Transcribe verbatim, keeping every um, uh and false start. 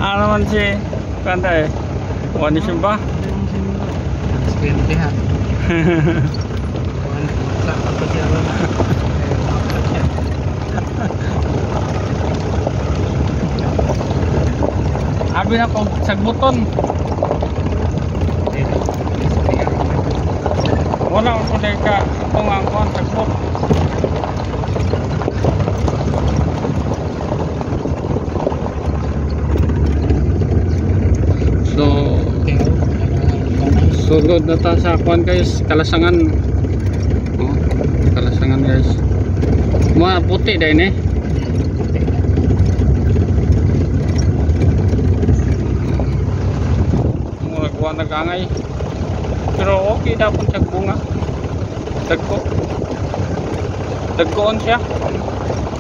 Ano naman si Kanda eh? Wani simba? Sekentihan. Sama apa siapa? Abi na kong sagbuton. Wala ko dahil ka kung ang kong sagbut. So sulod na ta sa kuan guys, Kalasangan. Oh, Kalasangan guys. Mga puti dahil eh. Mga kuan nagangay. Pero okay dapat sa bunga. Dagko. Dagkoon siya.